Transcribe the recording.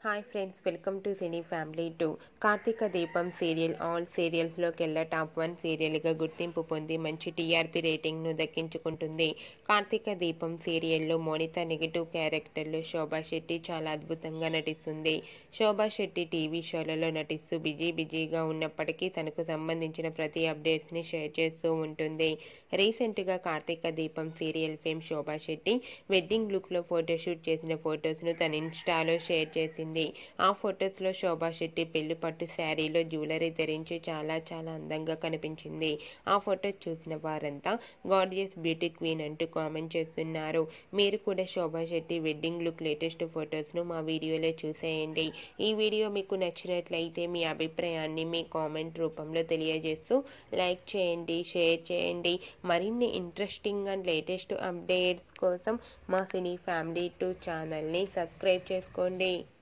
Hi friends, welcome to cine family 2. Karthikadeepam serial all సీరియల్స్లోకెల్లా top 1 సీరియల్గా గుర్తింపు పొంది మంచి టీఆర్పీ రేటింగ్ను దక్కించుకుంటుంది. కార్తీకదీపం సీరియల్లో మోనిత నెగిటివ్ క్యారెక్టర్లో శోభాశెట్టి చాలా అద్భుతంగా నటిస్తుంది. శోభాశెట్టి టీవీ షోలలో నటిస్తూ బిజీగా ఉన్నప్పటికీ తనకు సంబంధించిన ప్రతి అప్డేట్స్ని షేర్ చేస్తూ ఉంటుంది. రీసెంట్గా Karthikadeepam serial fame Shobha Shetty wedding లుక్లో ఫోటోషూట్ చేసిన ఫొటోస్ను తన ఇన్స్టాలో షేర్ చేసింది. ఆ ఫొటోస్లో శోభాశెట్టి పెళ్లి పట్టు శారీలో జ్యువెలరీ ధరించి చాలా అందంగా కనిపించింది. ఆ ఫొటోస్ చూసిన వారంతా గార్జియస్ బ్యూటీ క్వీన్ అంటూ కామెంట్ చేస్తున్నారు. మీరు కూడా శోభాశెట్టి వెడ్డింగ్ లుక్ లేటెస్ట్ ఫొటోస్ను మా వీడియోలో చూసేయండి. ఈ వీడియో మీకు నచ్చినట్లయితే మీ అభిప్రాయాన్ని మీ కామెంట్ రూపంలో తెలియజేస్తూ లైక్ చేయండి, షేర్ చేయండి. మరిన్ని ఇంట్రెస్టింగ్ అండ్ లేటెస్ట్ అప్డేట్స్ కోసం మా సినీ ఫ్యామిలీ 2 ఛానల్ని సబ్స్క్రైబ్ చేసుకోండి.